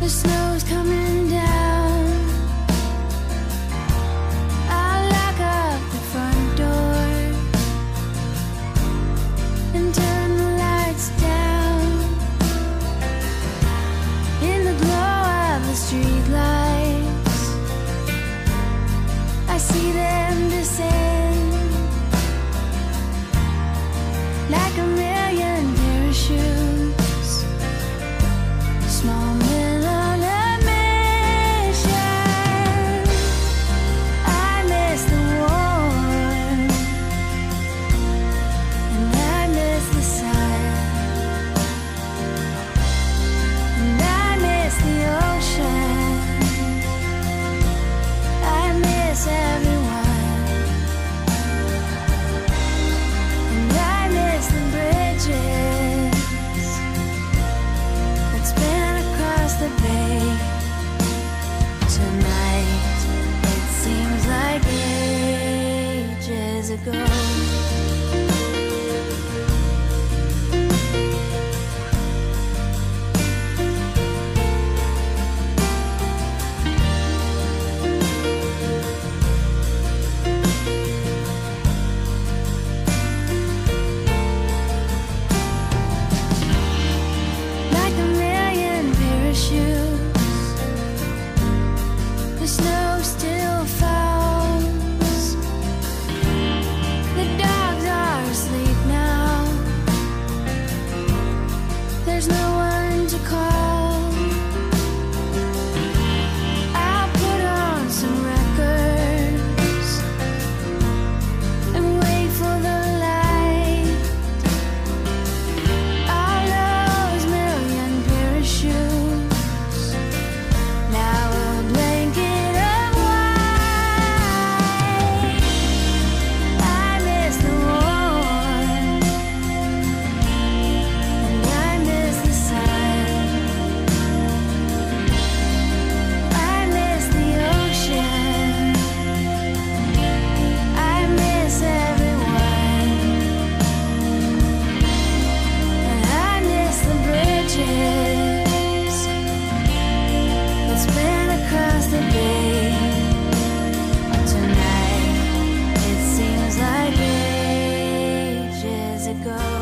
The snow's coming down. I'll lock up the front door and turn the lights down. In the glow of the street lights, I see them descend like a million parachutes. Small men on a mission. I miss the war, and I miss the sun, and I miss the ocean. I miss everyone, and I miss the bridges that span across the bay. Tonight, it seems like ages ago. Like a million parachutes, the snow still falls. The dogs are asleep now. There's no one to call. I'll put on some records and wait for the light. All those million parachutes, now a blanket of white. I miss the war, and I miss the sun. I miss the ocean. I miss everyone, and I miss the bridges that span across the bay. Tonight, it seems like ages ago.